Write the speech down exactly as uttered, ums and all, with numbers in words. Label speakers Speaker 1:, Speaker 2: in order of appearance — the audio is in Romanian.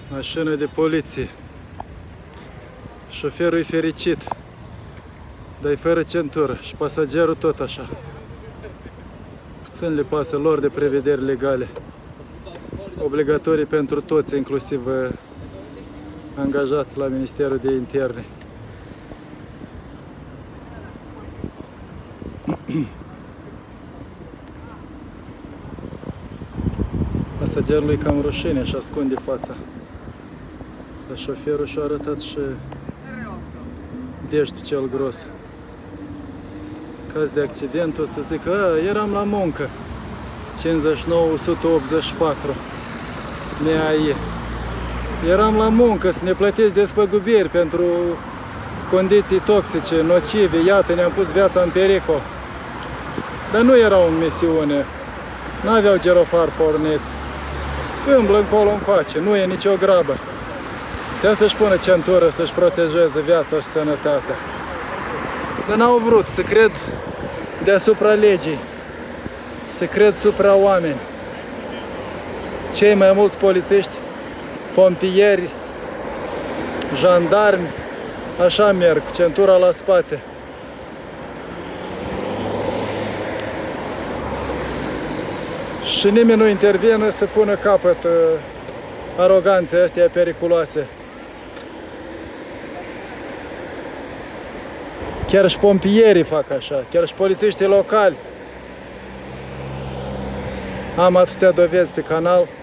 Speaker 1: Mașină de poliție. Șoferul e fericit, dar e fără centură și pasagerul tot așa. Puțin le pasă lor de prevederi legale, obligatorii pentru toți, inclusiv angajați la Ministerul de Interne. Pasagerului cam rușine și ascunde fața. Dar șoferul și-a arătat și deștul cel gros. Caz de accident, o să zic, a, eram la muncă. cincizeci și nouă o sută optzeci și patru. M A I. Eram la muncă să ne plătiți despăgubiri pentru condiții toxice, nocive. Iată, ne-am pus viața în pericol. Dar nu era o misiune. N-aveau girofar pornit. Îmblă încolo încoace, nu e nicio grabă. Putea să-și pună centură, să-și protejeze viața și sănătatea. Dar n-au vrut să cred deasupra legii, să cred supra oameni. Cei mai mulți polițiști, pompieri, jandarmi, așa merg, cu centura la spate. Și nimeni nu intervine să pună capăt uh, aroganței astea periculoase. Chiar și pompierii fac așa, chiar și polițiștii locali. Am atâtea dovezi pe canal.